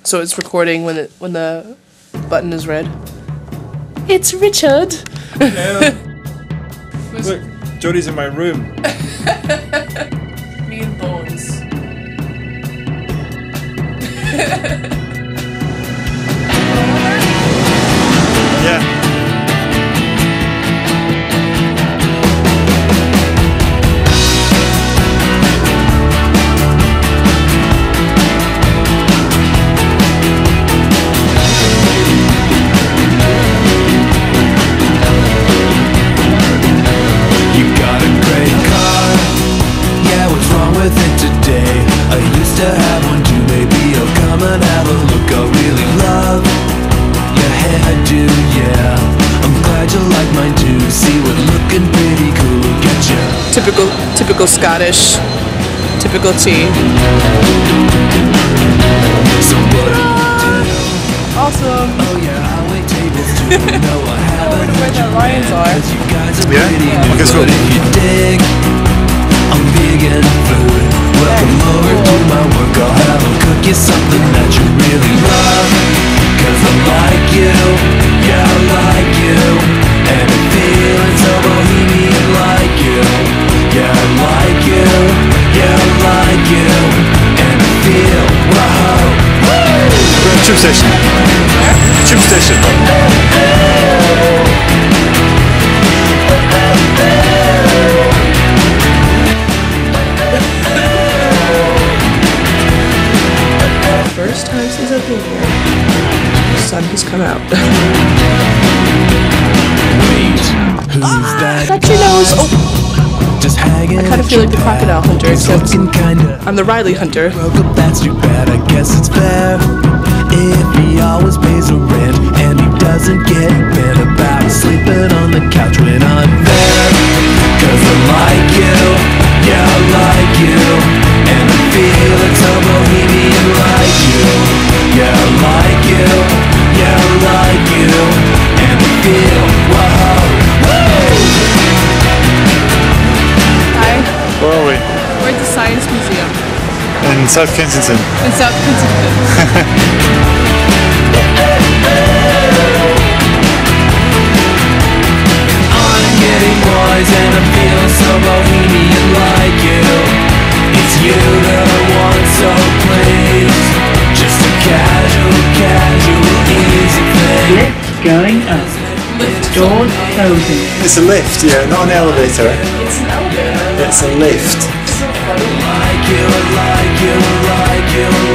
so it's recording when the button is red. It's Richard. Yeah. Look, Jodi's in my room. Me and Bones. Yeah. Typical Scottish, typical tea. Awesome. I wonder where the lions are. Yeah? Okay, so I'm vegan food. Welcome over to my work. I'll have them cook you something that you really love. Cause I like you, yeah I like you. And I'm feeling so bohemian like you. Yeah I like you, yeah I like you. And I feel, wow. we're at tube station. Tube station. First time since I've been here, the sun has come out. Wait, who's that? That's your nose! Oh! Just hanging. I kind of feel like the crocodile hunter, except I'm the Riley hunter. Well, that's too bad, I guess it's fair. If he always pays the rent and he doesn't get bent about sleeping on the couch when I'm there. Cause I like you, yeah I like you. And I'm feeling so bohemian like you. Yeah I like you, yeah I like you. And I feel, wow. Hi, Where are we? we're at the Science Museum In South Kensington. in South Kensington. Getting boys and I feel so bohemian like you. It's you that I want, so please. Just a casual, easy thing. Lift going up. Doors closing. It's a lift, yeah, not an elevator. It's an elevator. It's a lift. So funny. Like you, like you, like you.